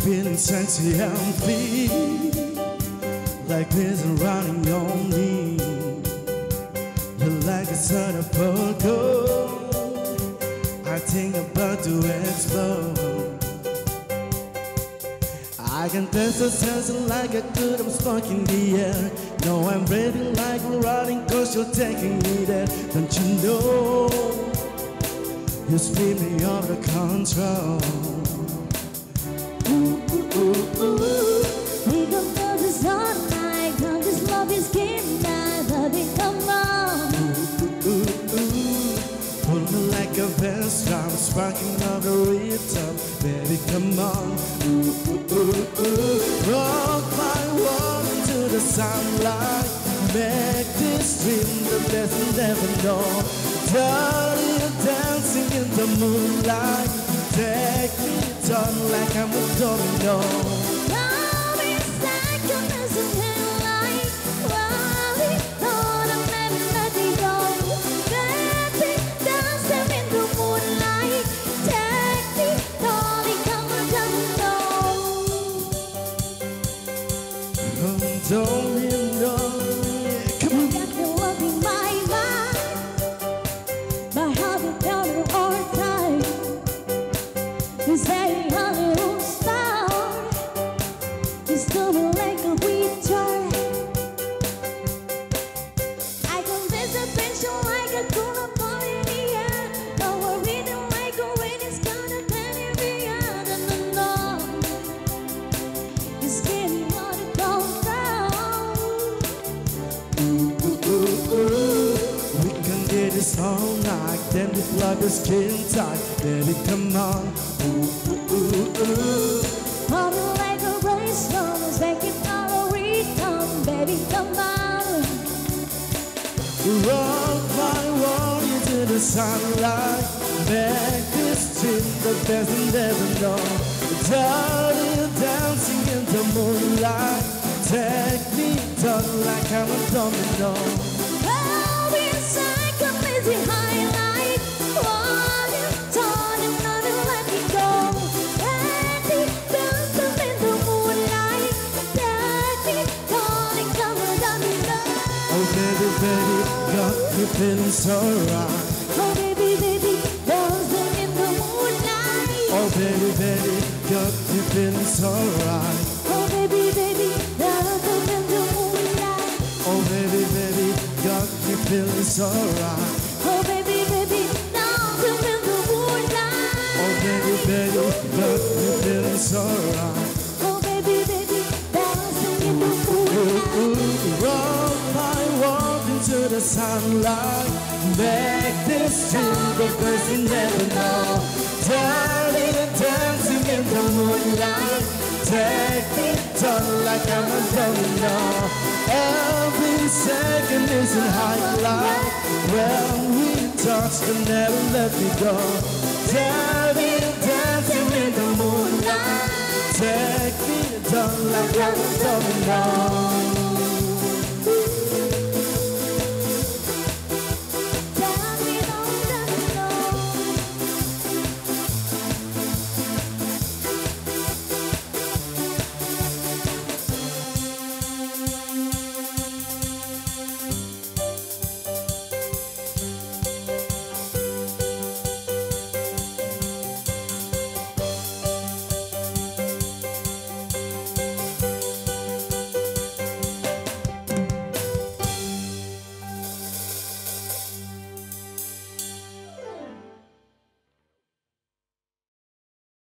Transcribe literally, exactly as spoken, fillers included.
feeling sexy and free, like prison running on me. You're like a son of a gold. I think about to explode. I can taste the sunset like a good I'm smoke in the air. No, I'm breathing like we're running cause you're taking me there. Don't you know you spin me out of control. Ooh, ooh, ooh, ooh. We can feel this all night. Come just love your skin now. Baby, come on. Ooh, ooh, ooh. Pull me like a vest drum, sparking up the rhythm. Baby, come on. Ooh, ooh, ooh, ooh. Rock my world into the sunlight. Make this dream the best you'll ever know. Dirty dancing in the moonlight. Take me down like I'm a domino. Love is like a missing headlight. While we thought of never letting go. Baby, dancing in the moonlight. Take me down like I'm a domino. Oh, domino. Come on. You got the love in my mind. My heart will tell you all the time. You say Hollywood star is coming like a wheelchair. I can miss a picture like a cool ball in the air. No, we're reading like a rain is gonna turn in the air. No, no, no. It's getting hard to go down. Ooh, ooh, ooh. We can get this all night, then the blood is skin tight. Baby, come on. Ooh, ooh, ooh, ooh. Coming like a race storm is making our rhythm. Baby, come on. Rock my world into the sunlight. Make this dream the best you'll ever know. Dirty dancing in the moonlight. Take me down like I'm a domino. Oh, it's like a busy highlight. While you turn and never let me go. Baby, dancing in the moonlight. Take me down and come on down below. Oh baby, baby, got me feeling so right. Oh, baby, baby, dancing in the moonlight. Oh baby, baby, got me feeling so right. Oh, baby, baby, dancing in the moonlight. Oh baby, baby, got me feeling so right. Oh, baby, baby, dancing in the moonlight. Oh baby, baby, got me feeling so right. Oh, baby, baby, dancing in the Ooh, moonlight. ooh, roll my world into the sunlight. Make this dream the best you never know. Darling and dancing in the moonlight. Take me down like I'm a domino. Every second is a highlight. When we touch, you never let me go. Darling and dancing in the moonlight. Take me down like I'm a domino.